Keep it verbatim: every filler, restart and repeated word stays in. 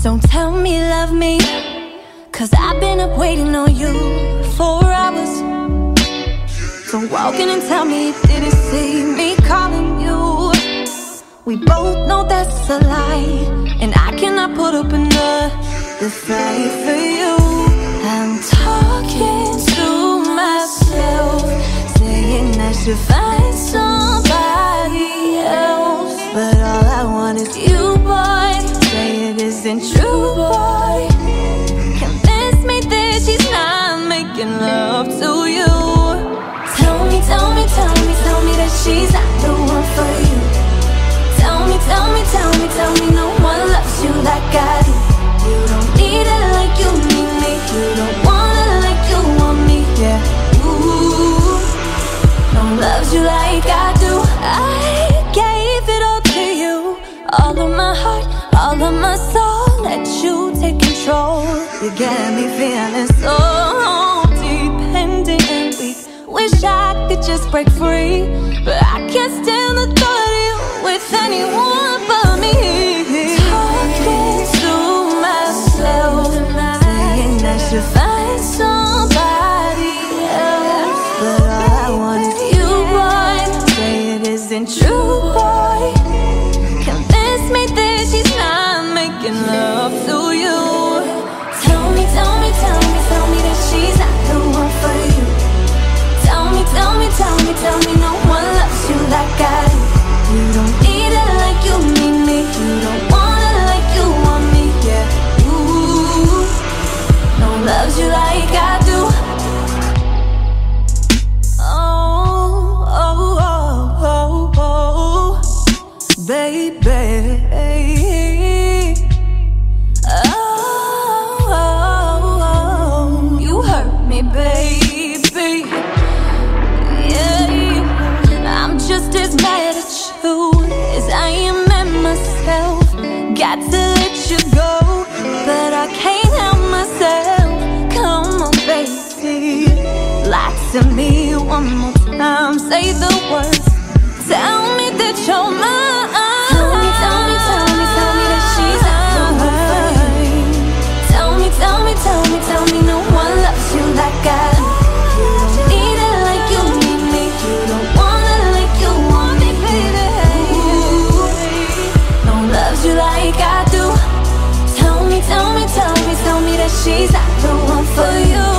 Don't tell me you love me, cause I've been up waiting on you for hours. Don't walk in and tell me you didn't see me calling you. We both know that's a lie, and I cannot put up another fight for you. I'm talking to myself, saying I should find somebody else, but all I want is you, boy. Say it isn't true, boy. Convince me that she's not making love to you. Tell me, tell me, tell me, tell me that she's not the one for you. Tell me, tell me, tell me, tell me no one loves you like I do. You don't need it like you need me. You don't want it like you want me, yeah. Ooh, no one loves you like I do. I gave it all to you, all of my heart, all of my soul. Let you take control. You got me feeling so dependent and weak. Wish I could just break free, but I can't stand the thought of you with anyone but me. Talking to myself, saying I should find somebody else, but all I want is you, boy. Say it isn't true, boy. Convince me that she's not making love to you. Tell me, tell me, tell me, tell me that she's not the one for you. Tell me, tell me, tell me, tell me no one loves you like I do. You don't need it like you need me. You don't want it like you want me, yeah. Ooh, no one loves you like I do. Oh, oh, oh, oh, oh, baby. Oh, oh, oh, you hurt me, baby. Yeah, I'm just as mad at you as I am at myself. Got to let you go, but I can't help myself. Come on, baby, lie to me one more time. Say the words, tell me that you're mine. Tell me, tell me, tell me, tell me that she's not the one for you. Tell me, tell me, tell me, tell me no one loves you like I do. You don't need it like you need me. You don't want it like you want me, baby. Ooh, no one loves you like I do. Tell me, tell me, tell me, tell me that she's not the one for you.